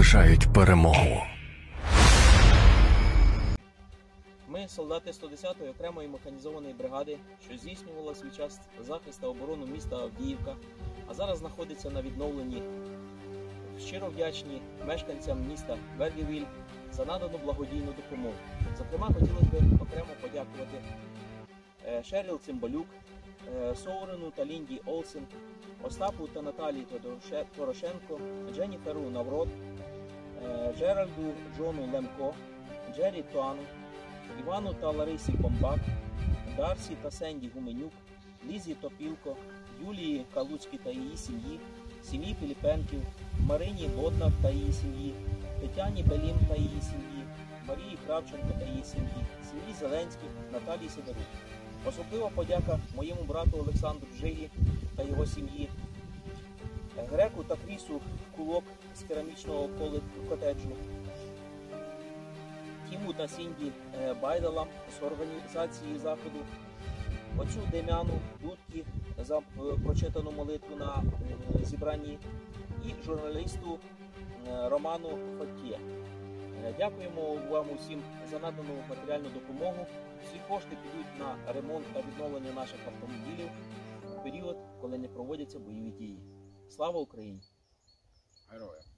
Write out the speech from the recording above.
наближають перемогу. Ми, солдати 110-ї окремої механізованої бригади, що здійснювала свій час захист та оборону міста Авдіївка, а зараз знаходиться на відновленні. Щиро вдячні мешканцям міста Вергівіль за надану благодійну допомогу. Зокрема, хотілося б окремо подякувати Шеріл Цимбалюк, Соурину та Лінді Олсен, Остапу та Наталії Торошенко, Дженніферу Наврод, Джеральду Джону Лемко, Джері Туану, Івану та Ларисі Бомбак, Дарсі та Сенді Гуменюк, Лізі Топілко, Юлії Калуцькій та її сім'ї, сім'ї Піліпенків, Марині Боднар та її сім'ї, Тетяні Белін та її сім'ї, Марії Кравченко та її сім'ї, сім'ї Зеленських, Наталії Сидорук. Особлива подяка моєму брату Олександру Жилі та його сім'ї, Греку та Крісу Кулок з керамічного котеджу, Тіму та Сінді Байдалам з організації заходу, отцю Дем'яну Дудки за прочитану молитву на зібранні і журналісту Роману Фаттє. Дякуємо вам усім за надану матеріальну допомогу. Всі кошти підуть на ремонт та відновлення наших автомобілів в період, коли не проводяться бойові дії. Слава Україні! Героям!